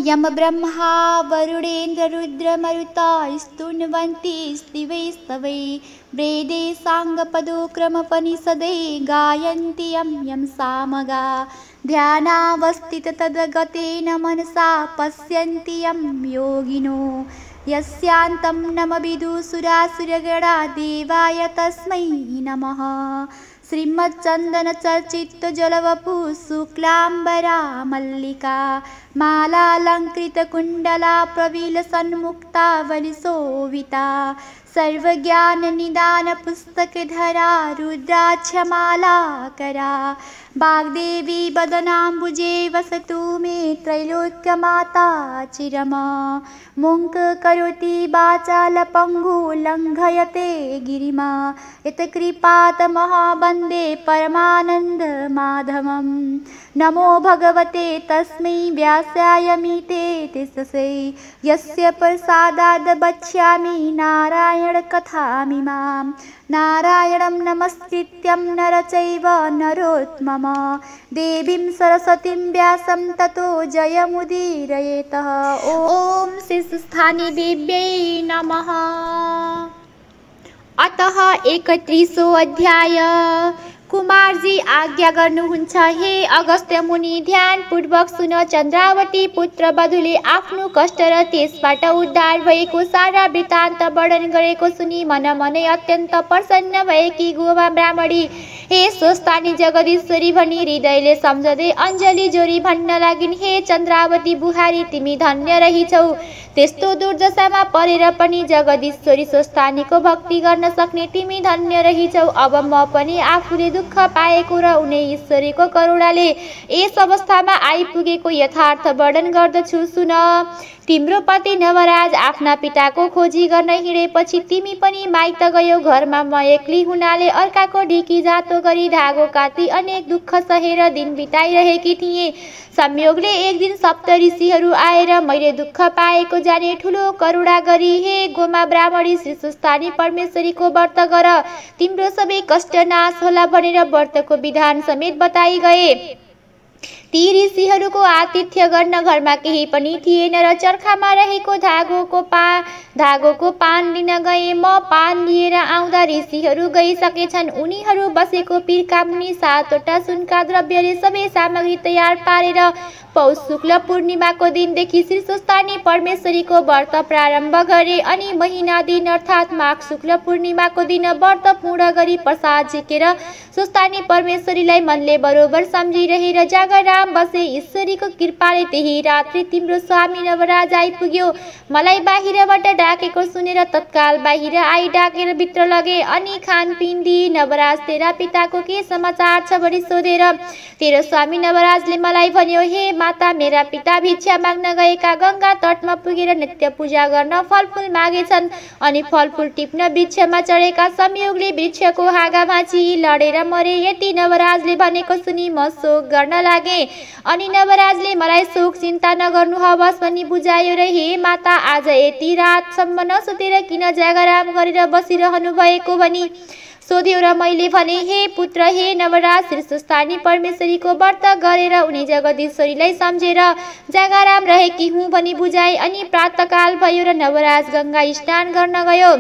यम ब्रह्मा वरुणेन्द्र रुद्र मरुता स्तुन्वन्ति स्तिवैस्तवै वेदे साङ्गपदोक्रमपनिषदै गायन्ति यं यं सामगा ध्यानावस्थित तद्गतेन मनसा पश्यन्ति यं योगिनो यस्यान्तं नम विदुसुरासुरगणा देवाय तस्मै नमः। श्रीमच्चन्दनचर्चितजलवपु शुक्लाम्बरा मल्लिका मालालङ्कृतकुण्डला प्रविलसन्मुक्ता बलिशोभिता सर्वज्ञाननिदानपुस्तकधरा रुद्राक्षमालाकरा वाग्देवी वदनाम्बुजे वसतु मे त्रैलोक्यमाता चिरम। मुङ्करोति वाचालपङ्गु लङ्घयते गिरिमा यत्कृपातमः वन्दे परमानन्दमाधवं। नमो भगवते तस्मै व्यासाय मीते तिष्ठसे यस्य प्रसादाद् वक्ष्यामि नारायणकथामिमां। नारायणं नमस्कृत्यं नरं चैव नरोत्तमं देवीं सरस्वतीं व्यासं ततो जयमुदीरयेत्। ॐ श्रीस्थानिदेव्यै नमः। अतः 31 अध्याय। कुमारजी आज्ञा गर्नुहुन्छ, हे अगस्त्य मुनि, ध्यान पूर्वक सुन। चन्द्रावती पुत्र वधुले आफ्नो कष्ट र त्यसबाट उद्धार भएको सारा वृत्तान्त वर्णन गरेको सुनि मन मनै अत्यन्त प्रसन्न भएकी गोमा ब्राह्मणी हे स्वस्थानी जगदीश्वरी भनी हृदयले सम्झँदै अञ्जली जोरी भन्न लागिन्, हे चन्द्रावती बुहारी, तिमी धन्य रहिछौ। त्यस्तो दुर्दशामा परेर पनि जगदीश्वरी स्वस्थानीको भक्ति गर्न सक्ने तिमी धन्य रहिछौ। अब म पनि आफूले दुःख पाएको र उनी ईश्वरीको करुणाले यस अवस्थामा आइपुगेको यथार्थ वर्णन गर्दछु, सुन। तिम्रो पति नवराज आफ्ना पिताको खोजी गर्न हिँडेपछि तिमी पनि माइत गयौ। घरमा म एक्लै हुनाले अर्काको ढिकी जातो गरी धागो काटी अनेक दुःख सहेर दिन बिताइरहेकी थिएँ। संयोगले एक दिन सप्त ऋषिहरू आएर मैले दुःख पाएको जाने ठुलो करुणा गरी, हे गोमा ब्राह्मणी, श्री स्वस्थानी परमेश्वरीको व्रत गर, तिम्रो सबै कष्ट नाश होला भनेर व्रतको विधान समेत बताइ गए। ती ऋषिहरूको आतिथ्य गर्न घरमा केही पनि थिएन र चर्खामा रहेको धागोको पान लिन गए। म पान लिएर आउँदा ऋषिहरू गइसकेछन्। उनीहरू बसेको पिरका मुनि 7वटा सुनका द्रव्यले सबै सामग्री तयार पारेर पौष शुक्ल पूर्णिमाको दिनदेखि श्री स्वस्थानी परमेश्वरीको व्रत प्रारम्भ गरे अनि महिना दिन अर्थात् माघ शुक्ल पूर्णिमाको दिन व्रत पूर्ण गरी प्रसाद झिकेर स्वस्थानी परमेश्वरीलाई मनले बरोबर सम्झिरहेर जागराम बसे। ईश्वरीको कृपाले त्यही रात्रि तिम्रो स्वामी नवराज आइपुग्यो। मलाई बाहिरबाट डाकेको सुनेर तत्काल बाहिर आई डाकेर भित्र लगे अनि खानपिन दिई, नवराज तेरा पिताको के समाचार छ भनी सोधेर तेरो स्वामी नवराजले मलाई भन्यो, हे माता, मेरा पिता भिक्षा माग्न गएका गंगा तटमा पुगेर नित्य पूजा गर्न फलफूल मागेछन् अनि फलफूल टिप्न वृक्षमा चढेका संयोगले वृक्षको हाँगा भाँची लडेर मरे। यति नवराजले भनेको सुनि म शोक गर्न लागे अनि नवराजले मलाई शोक चिन्ता नगर्नु हवस् भनी बुझायो र हे माता, आज यति रातसम्म नसुतेर किन जागराम गरेर बसिरहनु भएको भनी सोध्यो र मैले भने, हे पुत्र, हे नवराज, श्री स्वस्थानी परमेश्वरीको व्रत गरेर उनी जगदीश्वरीलाई सम्झेर जागराम रहेकी हुँ भनी बुझाए। अनि प्रातःकाल भयो र नवराज गंगा स्नान गर्न गयो।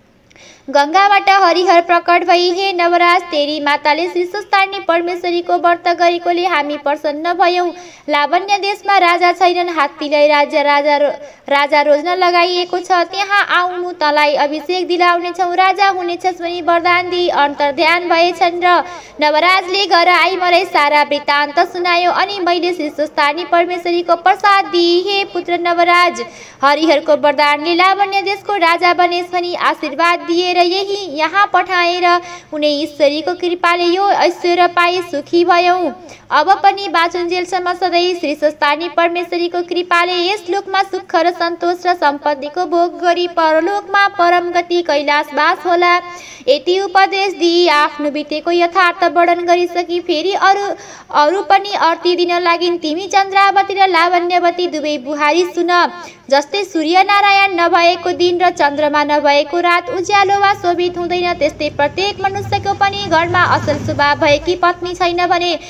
गंगाबाट हरिहर प्रकट भई, हे नवराज, तेरी माताले श्री स्वस्थानी परमेश्वरीको व्रत गरेकोले हामी प्रसन्न भयौं। लावण्य देशमा राजा छैनन्, हात्तीलाई राजा रोज्न लगाइएको छ, त्यहाँ आउनु तँलाई अभिषेक दिलाउनेछौँ, राजा हुनेछस् भनी वरदान दिई अन्तर्ध्यान भएछन्। र नवराजले घर आई मलाई सारा वृत्तान्त सुनायो अनि मैले श्री स्वस्थानी परमेश्वरीको प्रसाद दिई। हे पुत्र नवराज, हरिहरको वरदानले लावण्य देशको राजा बनेस् भनी आशीर्वाद दिएर यही यहाँ पठाएर उनी ईश्वरीको कृपाले यो ऐश्वर्य पाई सुखी भयौं। अब पनि बाँचुन्जेलसम्म सधैँ श्री स्वस्थानी परमेश्वरीको कृपाले यस लोकमा सुख र सन्तोष र सम्पत्तिको भोग गरी परलोकमा परम गति कैलाशवास होला। यति उपदेश दिई आफ्नो बितेको यथार्थ वर्णन गरिसकी फेरि अरू पनि अर्ती दिन लागिन्। तिमी चन्द्रावती र लावण्यवती दुवै बुहारी सुन। जस्तै सूर्यनारायण नभएको दिन र चन्द्रमा नभएको रात उज्यालो वा शोभित हुँदैन, त्यस्तै प्रत्येक मनुष्यको पनि घरमा असल स्वभाव भएकी पत्नी छैन भने त्यसको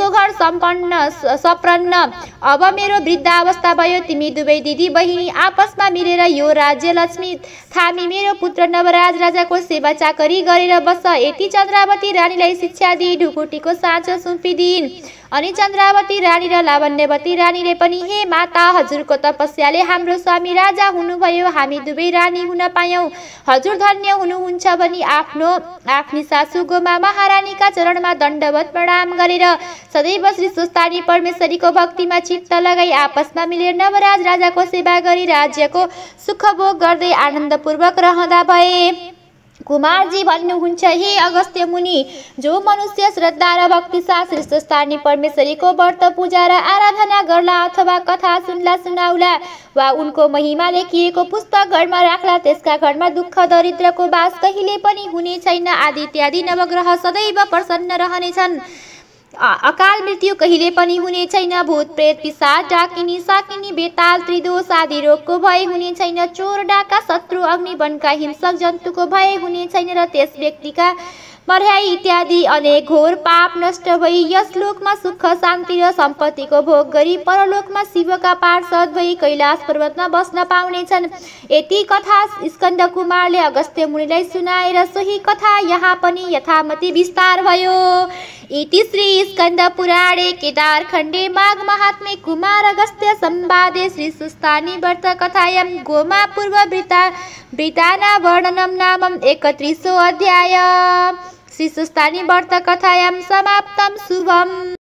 यसको घर सपन्न। अब मेरो वृद्धावस्था भयो, तिमी दुवै दिदी बहिनी आपसमा मिलेर यो राज्य लक्ष्मी थामी मेरो पुत्र नवराज राजाको सेवा चाकरी गरेर बस। यति चन्द्रावती रानीलाई शिक्षा दिई ढुकुटीको साँचो सुम्पिदिन्। अनि चन्द्रावती रानी र लावण्यवती रानीले पनि, हे माता, हजुरको तपस्याले हाम्रो स्वामी राजा हुनुभयो, हामी दुवै रानी हुन पायौँ। हजुर धन्य हुनुहुन्छ भनी आफ्नी सासू गोमा महारानीका चरणमा दण्डवत प्रणाम गरेर सदैव श्री स्वस्थानी परमेश्वरीको भक्तिमा चित्त लगाई आपसमा मिलेर नवराज राजाको सेवा गरी राज्यको सुखभोग गर्दै आनन्दपूर्वक रहँदा भए। कुमारजी भन्नुहुन्छ, हे अगस्त्य मुनि, जो मनुष्य श्रद्धा र भक्ति साथ श्री स्वस्थानी परमेश्वरीको व्रत पूजा र आराधना गर्ला अथवा कथा सुनाउला वा उनको महिमा लेखिएको पुस्तक घरमा राख्ला, त्यसका घरमा दुःख दरिद्रको बास कहिले पनि हुने छैन। आदि इत्यादि नवग्रह सदैव प्रसन्न रहनेछन्। अकाल मृत्यु कहिले पनि हुने छैन। भूत प्रेत पिशाच डाकिनी साकिनी बेताल त्रिदोष आदि रोगको भय हुने छैन। चोर डाका शत्रु अग्नि वनका हिंसक जन्तुको भय हुने छैन र त्यस व्यक्तिका मर्याई इत्यादि अनेक घोर पाप नष्ट भई यस लोकमा सुख शान्ति र सम्पत्तिको भोग गरी परलोकमा शिवका पार्षद भई कैलाश पर्वतमा बस्न पाउनेछन्। यति कथा स्कन्द कुमारले अगस्त्य मुनिलाई सुनाएर सोही कथा यहाँ पनि यथामति विस्तार भयो। इति श्री स्कन्द पुराणे केदारखण्डे माघ महात्म्ये कुमार अगस्त्य संवादे श्री स्वस्थानी व्रत कथायां गोमा पूर्व वृताना वर्णनम नामम 31 अध्याय। श्री स्वस्थानी व्रत कथायां समाप्तम। शुभम।